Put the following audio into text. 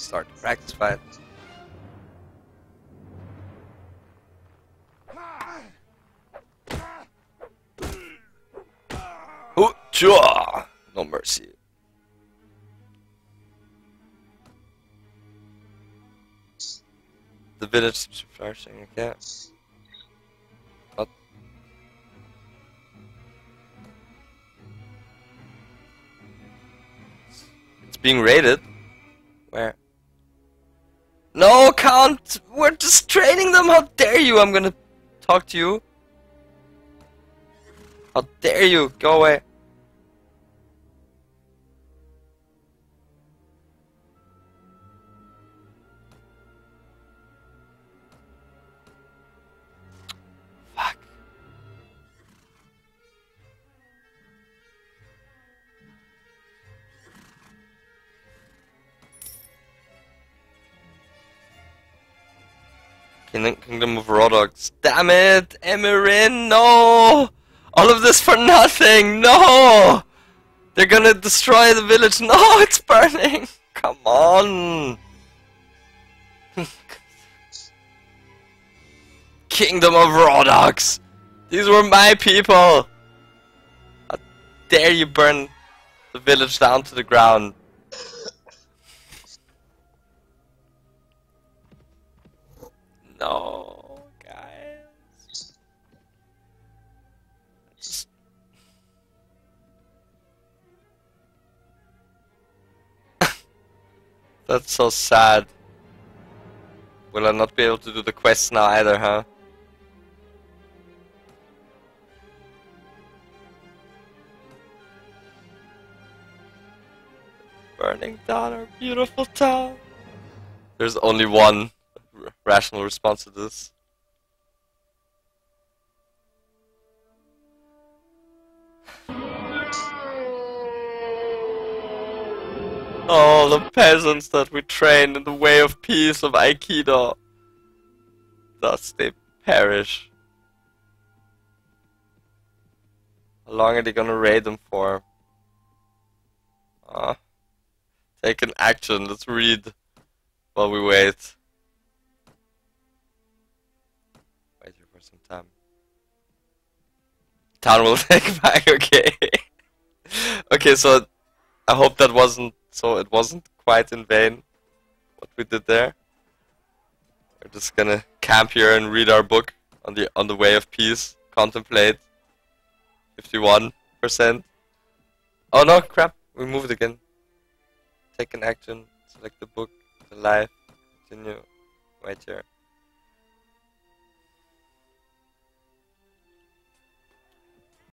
start the practice fight. No mercy. The village seems to be flourishing, okay. What? It's being raided? Where? No, Count! We're just training them! How dare you! I'm gonna talk to you. How dare you! Go away. Fuck. Kingdom of Raw Dogs. Damn it! Emirin, no! All of this for nothing! No! They're gonna destroy the village. No, it's burning! Come on! Kingdom of Raw Dogs! These were my people! How dare you burn the village down to the ground? No, guys. That's so sad. Will I not be able to do the quest now either, huh? Burning down our beautiful town. There's only one rational response to this. All the peasants that we trained in the way of peace of Aikido, thus they perish. How long are they gonna raid them for? Take an action, let's read while we wait. Wait here for some time. Town will take back, okay. Okay, so I hope that wasn't, so it wasn't quite in vain what we did there. We're just gonna camp here and read our book on the way of peace. Contemplate. 51%. Oh no, crap! We moved again. Take an action. Select the book. The life. Continue. Wait here.